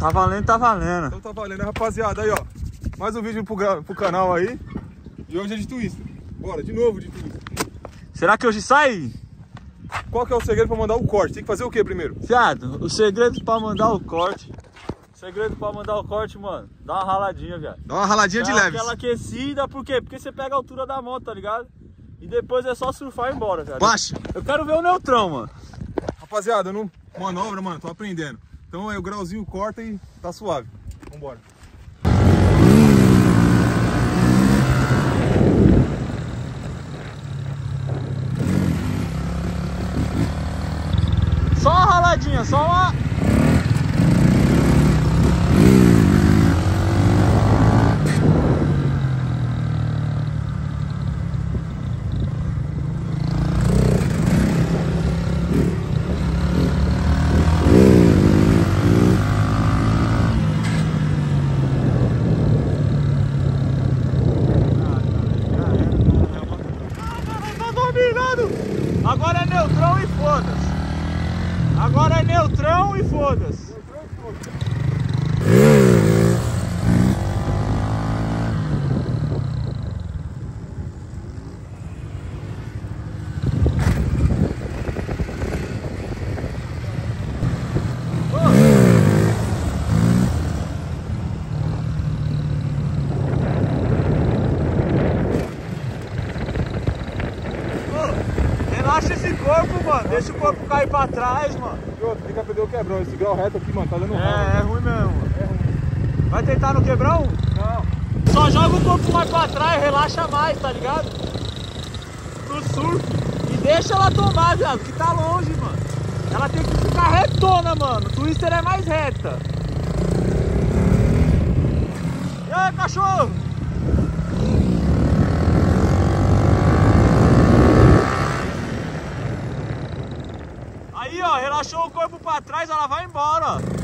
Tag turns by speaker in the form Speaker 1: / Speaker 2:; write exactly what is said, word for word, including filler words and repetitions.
Speaker 1: Tá valendo, tá valendo.
Speaker 2: Então tá valendo, rapaziada. Aí, ó. Mais um vídeo pro, pro canal aí. E hoje é de Twister. Bora, de novo de Twister.
Speaker 1: Será que hoje sai?
Speaker 2: Qual que é o segredo pra mandar o corte? Tem que fazer o que primeiro?
Speaker 1: Viado, o segredo pra mandar o corte. O segredo pra mandar o corte, mano, dá uma raladinha, viado.
Speaker 2: Dá uma raladinha
Speaker 1: Dá
Speaker 2: de leves.
Speaker 1: aquela aquecida, por quê? Porque você pega a altura da moto, tá ligado? E depois é só surfar e ir embora, cara.
Speaker 2: Baixa.
Speaker 1: Eu quero ver o neutrão, mano.
Speaker 2: Rapaziada, eu não manobra, mano, tô aprendendo. Então aí o grauzinho corta e tá suave. Vambora.
Speaker 1: Só uma raladinha, só uma... Agora é neutrão e foda-se. Agora é neutrão e foda-se. Relaxa esse corpo, mano. Deixa o corpo cair pra trás, mano.
Speaker 2: E outro, fica perdeu o quebrão. Esse grau reto aqui, mano, tá dando ralo.
Speaker 1: É, é ruim mesmo, mano.
Speaker 2: É ruim.
Speaker 1: Vai tentar no quebrão?
Speaker 2: Não.
Speaker 1: Só joga o corpo mais pra trás, relaxa mais, tá ligado? No surf. E deixa ela tomar, viado, que tá longe, mano. Ela tem que ficar retona, mano. O Twister é mais reta. E aí, cachorro? Aí, ó, relaxou o corpo pra trás, ela vai embora, ó.